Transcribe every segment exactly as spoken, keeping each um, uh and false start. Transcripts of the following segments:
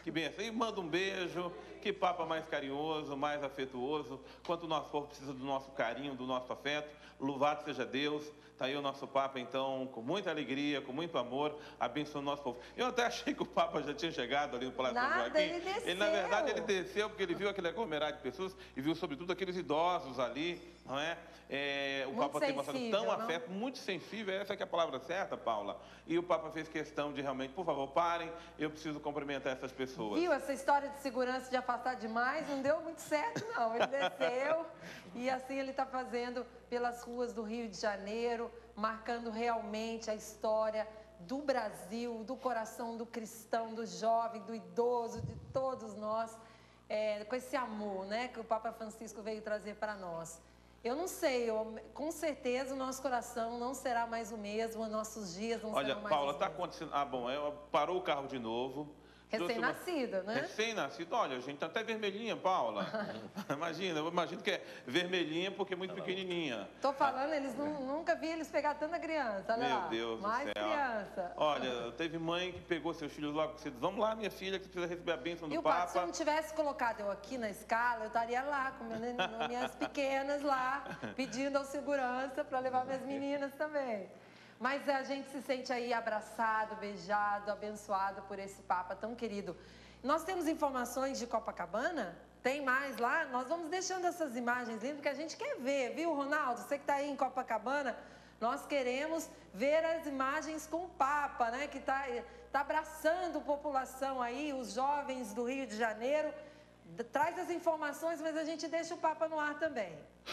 Que benção. E manda um beijo, que Papa mais carinhoso, mais afetuoso. Quanto o nosso povo precisa do nosso carinho, do nosso afeto. Louvado seja Deus. Está aí o nosso Papa, então, com muita alegria, com muito amor, abençoando o nosso povo. Eu até achei que o Papa já tinha chegado ali no Palácio São Joaquim. Ele desceu. Ele, na verdade, ele desceu porque ele viu aquele aglomerado de pessoas e viu, sobretudo, aqueles idosos ali, não é? É, o Muito Papa tem mostrado sensível, tão não? afeto, muito sensível, essa que é a palavra certa, Paula. E o Papa fez questão de realmente, por favor, parem, eu preciso cumprimentar essas pessoas. Viu, essa história de segurança de afastar demais não deu muito certo, não. Ele desceu e assim ele está fazendo pelas ruas do Rio de Janeiro, marcando realmente a história do Brasil, do coração do cristão, do jovem, do idoso, de todos nós, é, com esse amor, né, que o Papa Francisco veio trazer para nós. Eu não sei, eu, com certeza o nosso coração não será mais o mesmo, os nossos dias não Olha, serão mais Paula, os está mesmos. acontecendo... Ah, bom, é, parou o carro de novo. Recém-nascida, né? Recém-nascido. Olha, gente, tá até vermelhinha, Paula. Imagina, eu imagino que é vermelhinha porque é muito pequenininha. Tô falando, eles nu- nunca vi eles pegar tanta criança, olha Meu lá. Deus do Mais céu. criança. Olha, teve mãe que pegou seus filhos logo cedo. Vamos lá, minha filha, que precisa receber a bênção E do o Papa, se eu Papa. não tivesse colocado eu aqui na escala, eu estaria lá com minha- minhas pequenas lá, pedindo ao segurança para levar minhas meninas também. Mas a gente se sente aí abraçado, beijado, abençoado por esse Papa tão querido. Nós temos informações de Copacabana? Tem mais lá? Nós vamos deixando essas imagens lindas, porque a gente quer ver, viu, Ronaldo? Você que está aí em Copacabana, nós queremos ver as imagens com o Papa, né? Que está tá abraçando a população aí, os jovens do Rio de Janeiro. D- Traz as informações, mas a gente deixa o Papa no ar também.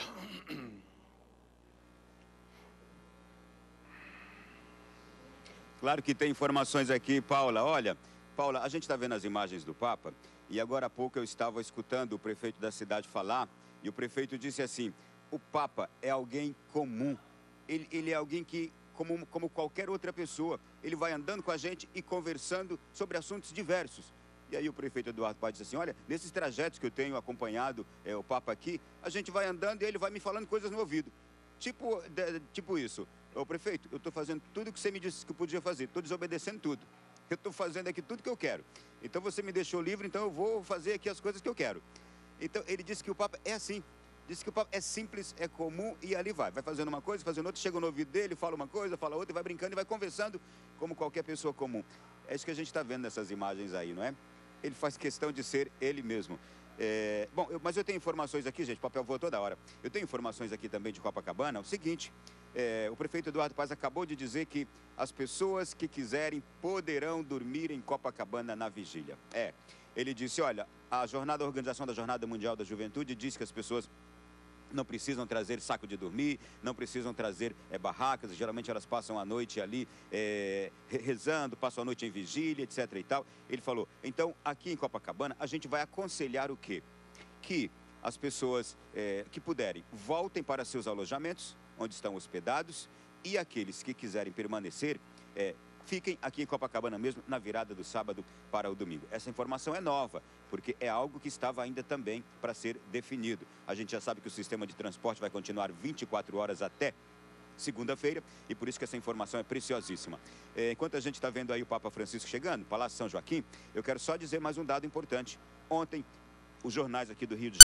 Claro que tem informações aqui, Paula. Olha, Paula, a gente está vendo as imagens do Papa e agora há pouco eu estava escutando o prefeito da cidade falar e o prefeito disse assim, o Papa é alguém comum, ele, ele é alguém que, como, como qualquer outra pessoa, ele vai andando com a gente e conversando sobre assuntos diversos. E aí o prefeito Eduardo Paes disse assim, olha, nesses trajetos que eu tenho acompanhado é, o Papa aqui, a gente vai andando e ele vai me falando coisas no ouvido. Tipo, de, tipo isso, ô prefeito, eu estou fazendo tudo o que você me disse que eu podia fazer, estou desobedecendo tudo. Eu estou fazendo aqui tudo que eu quero. Então você me deixou livre, então eu vou fazer aqui as coisas que eu quero. Então ele disse que o Papa é assim. Disse que o Papa é simples, é comum e ali vai. Vai fazendo uma coisa, fazendo outra, chega no ouvido dele, fala uma coisa, fala outra, e vai brincando e vai conversando como qualquer pessoa comum. É isso que a gente está vendo nessas imagens aí, não é? Ele faz questão de ser ele mesmo. É, bom, eu, mas eu tenho informações aqui, gente, papel voa toda hora. Eu tenho informações aqui também de Copacabana. O seguinte, é, o prefeito Eduardo Paes acabou de dizer que as pessoas que quiserem poderão dormir em Copacabana na vigília. É, ele disse, olha, a jornada, a organização da Jornada Mundial da Juventude diz que as pessoas não precisam trazer saco de dormir, não precisam trazer é, barracas, geralmente elas passam a noite ali é, rezando, passam a noite em vigília, etc e tal. Ele falou, então aqui em Copacabana a gente vai aconselhar o quê? Que as pessoas é, que puderem voltem para seus alojamentos, onde estão hospedados, e aqueles que quiserem permanecer, é, fiquem aqui em Copacabana mesmo, na virada do sábado para o domingo. Essa informação é nova, porque é algo que estava ainda também para ser definido. A gente já sabe que o sistema de transporte vai continuar vinte e quatro horas até segunda-feira, e por isso que essa informação é preciosíssima. É, enquanto a gente está vendo aí o Papa Francisco chegando, Palácio São Joaquim, eu quero só dizer mais um dado importante. Ontem, os jornais aqui do Rio de Janeiro